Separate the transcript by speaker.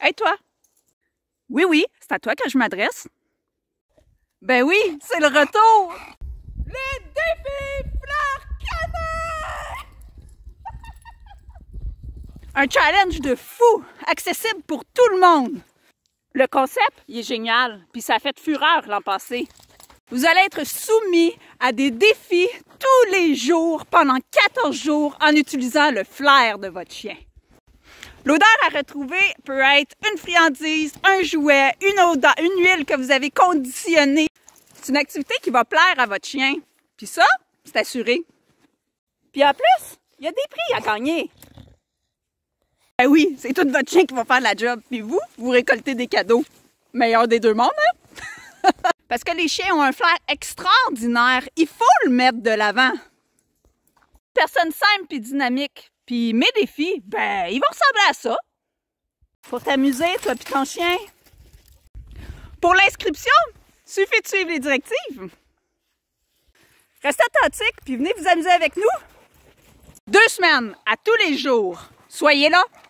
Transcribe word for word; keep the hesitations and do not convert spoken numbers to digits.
Speaker 1: Hey toi! Oui, oui, c'est à toi que je m'adresse. Ben oui, c'est le retour! Le défi fleur canin! Un challenge de fou, accessible pour tout le monde. Le concept, il est génial, puis ça a fait fureur l'an passé. Vous allez être soumis à des défis tous les jours pendant quatorze jours en utilisant le flair de votre chien. L'odeur à retrouver peut être une friandise, un jouet, une odeur, une huile que vous avez conditionnée. C'est une activité qui va plaire à votre chien. Puis ça, c'est assuré. Puis en plus, il y a des prix à gagner. Ben oui, c'est tout votre chien qui va faire la job. Puis vous, vous récoltez des cadeaux. Meilleur des deux mondes, hein? Parce que les chiens ont un flair extraordinaire. Il faut le mettre de l'avant. Personne simple et dynamique. Puis mes défis, ben, ils vont ressembler à ça. Pour t'amuser, toi puis ton chien. Pour l'inscription, suffit de suivre les directives. Restez authentique puis venez vous amuser avec nous. Deux semaines, à tous les jours. Soyez là.